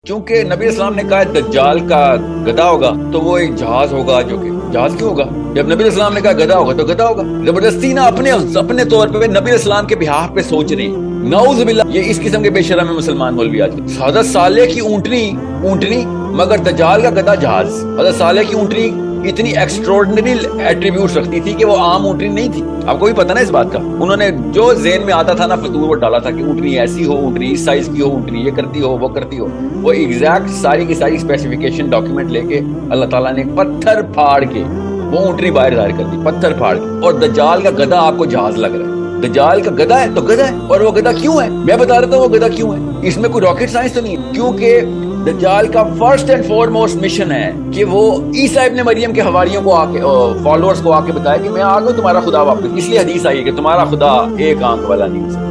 क्योंकि नबी इस्लाम ने कहा दज्जाल का गधा होगा तो वो एक जहाज होगा, जो कि जहाज क्यों होगा? जब नबी इस्लाम ने कहा गधा होगा तो गधा होगा। जबरदस्ती ना अपने अपने तौर पे नबी इस्लाम के बिहाफ पे सोच रहे हैं। नाउज़ बिल्लाह, ये इस किस्म के बेशरम मुसलमान मौलवी आज। हज़रत सालेह की ऊंटनी ऊंटनी, मगर दज्जाल का गधा जहाज। हज़रत सालेह की ऊंटनी इतनी एक्स्ट्रॉर्डिनरी एट्रीब्यूट्स रखती थी कि वो आम ऊंटनी नहीं थी। आपको भी पता ना इस बात का। उन्होंने जो ज़हन में आता था ना फतूर वो डाला था कि ऊंटनी ऐसी हो, ऊंटनी इस साइज की हो, ऊंटनी ये करती हो, वो करती हो। वो एग्जैक्ट सारी की सारी स्पेसिफिकेशन डॉक्यूमेंट लेके अल्लाह ताला ने पत्थर फाड़ के वो ऊंटनी बाहर जाहिर कर दी, पत्थर फाड़ के। और दज्जाल का गधा आपको जहाज लग रहा है। दज्जाल का गधा है तो गधा है। और वो गधा क्यों है मैं बता देता हूँ वो गधा क्यों है। इसमें कोई रॉकेट साइंस तो नहीं है, क्योंकि दज्जाल का फर्स्ट एंड फॉरमोस्ट मिशन है कि वो ईसा इब्ने मरियम के हवारियों को आके, फॉलोअर्स को आके बताया कि मैं आ गया तुम्हारा खुदा वापस। इसलिए हदीस आई है कि तुम्हारा खुदा एक आंख वाला नहीं।